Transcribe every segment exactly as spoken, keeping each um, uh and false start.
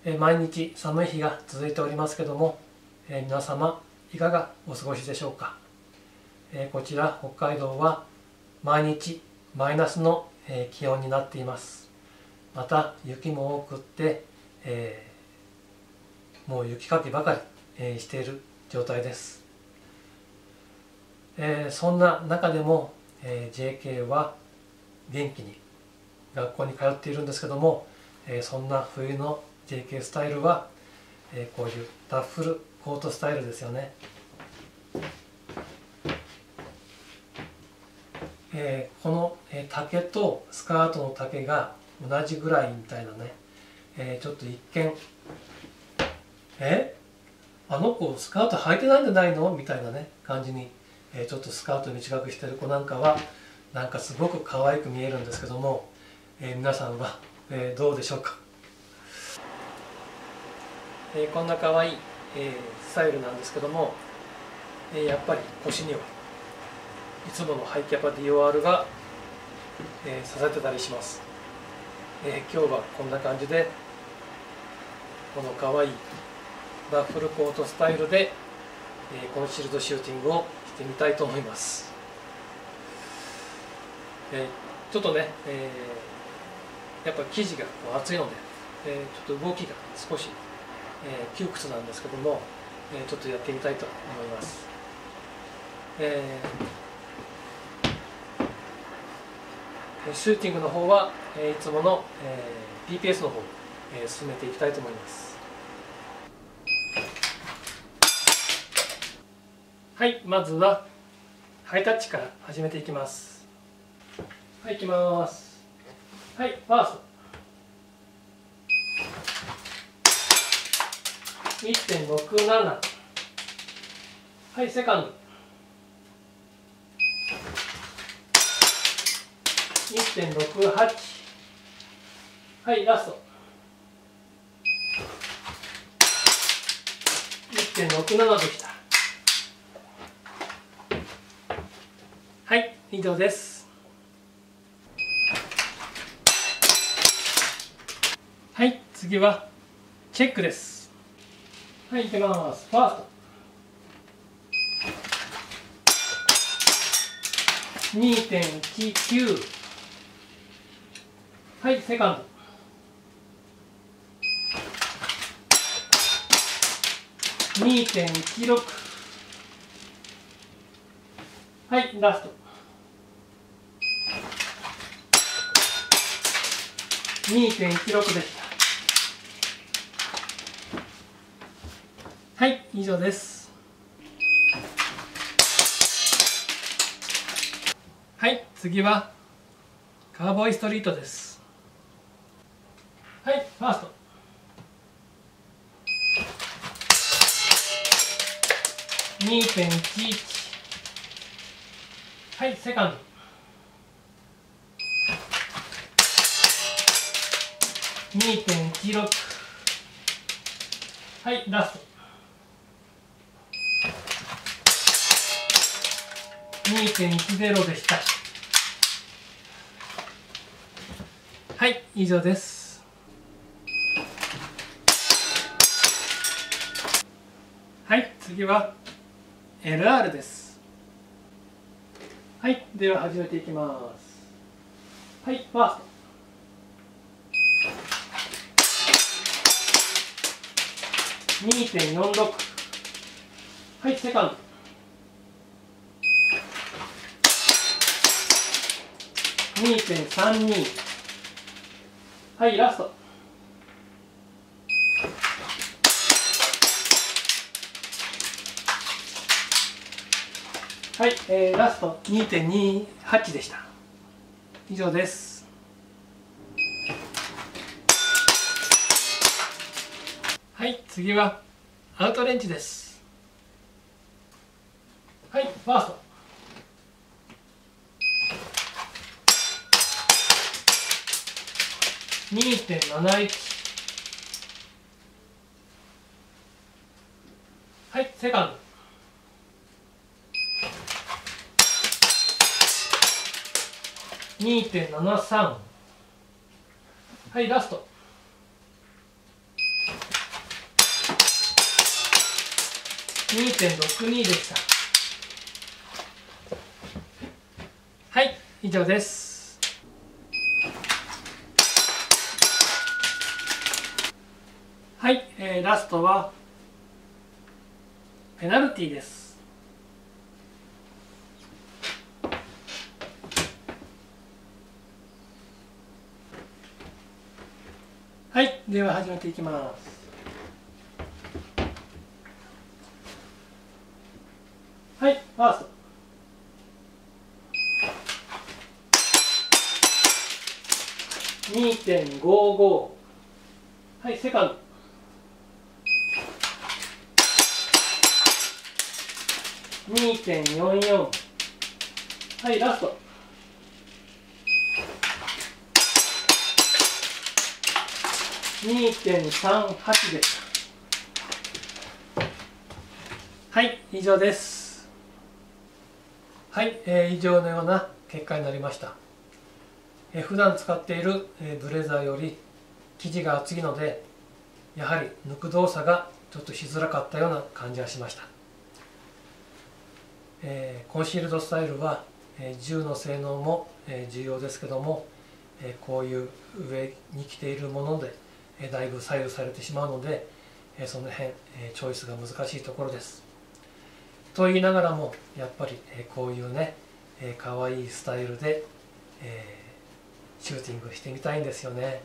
え毎日寒い日が続いておりますけども、え皆様いかがお過ごしでしょうか。えこちら北海道は毎日マイナスの、え気温になっています。また雪も多くって、えー、もう雪かきばかり、えー、している状態です。えー、そんな中でも、えー、ジェーケー は元気に学校に通っているんですけども、えー、そんな冬の ジェーケー スタイルは、えー、こういうダッフルコートスタイルですよね。えー、この、えー、丈とスカートの丈が同じぐらいみたいなね、えー、ちょっと一見えあの子スカート履いてないんじゃないのみたいなね感じに、えー、ちょっとスカート短くしてる子なんかはなんかすごく可愛く見えるんですけども、えー、皆さんは、えー、どうでしょうか。えー、こんな可愛い、えー、スタイルなんですけども、えー、やっぱり腰にはいつものハイキャパ ディーオーアール が、えー、刺さってたりします。えー、今日はこんな感じでこの可愛いダッフルコートスタイルで、えー、コンシールドシューティングをしてみたいと思います。えー、ちょっとね、えー、やっぱ生地が厚いので、えー、ちょっと動きが少し、えー、窮屈なんですけども、えー、ちょっとやってみたいと思います。えー、シューティングの方は、えー、いつもの、えー、ピーピーエス の方を、えー、進めていきたいと思います。はい、まずはハイタッチから始めていきます。はい、いきます。はい、ファースト いってんろくなな。 はい、セカンド いってんろくはち。 はい、ラスト いってんろくなな でした。はい、以上です。はい、次はチェックです。はい、いきます。ファースト にてんいちきゅう。 はい、セカンド にてんいちろく。 はい、ラスト にてんいちろく でした。はい、以上です。はい、次はカウボーイストリートです。はい、ファースト にてんいちいち。 はい、セカンド にてんいちろく。 はい、ラスト にてんいちゼロ でした。はい、以上です。はい、次は エルアール です。はい、では始めていきます。はい、ファースト にてんよんろく。 はい、セカンド にてんさんに。 はい、ラスト はい、えー、ラスト にてんにはち でした。以上です。はい、次はアウトレンジです。はい、ファースト にてんなないち。 はい、セカンド にてんななさん。 はい、ラストにてんろくに でした。はい、以上です。はい、えー、ラストはペナルティーです。はい、では始めていきます。はい、ファースト。にてんごご。はい、セカンド。にてんよんよん。はい、ラスト。にてんさんはち でした。はい、以上です。はい、えー、以上のような結果になりました。えー、普段使っている、えー、ブレザーより生地が厚いので、やはり抜く動作がちょっとしづらかったような感じがしました。えー、コンシールドスタイルは、えー、銃の性能も、えー、重要ですけども、えー、こういう上に着ているもので、えー、だいぶ左右されてしまうので、えー、その辺、えー、チョイスが難しいところです。と言いながらもやっぱり、えー、こういうね、えー、かわいいスタイルで、えー、シューティングしてみたいんですよね。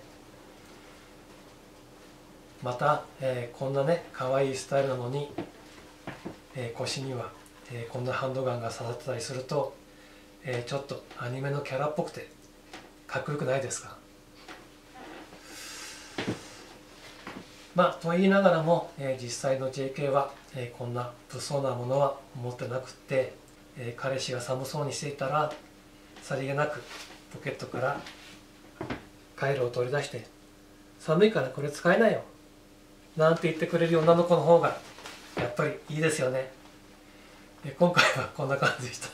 また、えー、こんなねかわいいスタイルなのに、えー、腰には、えー、こんなハンドガンが刺さってたりすると、えー、ちょっとアニメのキャラっぽくてかっこよくないですか？まあと言いながらも、えー、実際の ジェーケー は、えー、こんな物騒なものは持ってなくって、えー、彼氏が寒そうにしていたらさりげなくポケットからカイロを取り出して「寒いからこれ使えないよ」なんて言ってくれる女の子の方がやっぱりいいですよね。えー、今回はこんな感じでした。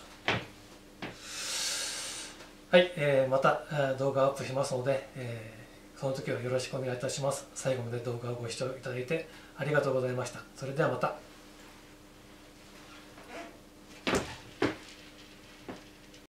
はい、えー、また動画アップしますので、えーその時はよろしくお願いいたします。最後まで動画をご視聴いただいてありがとうございました。それではまた。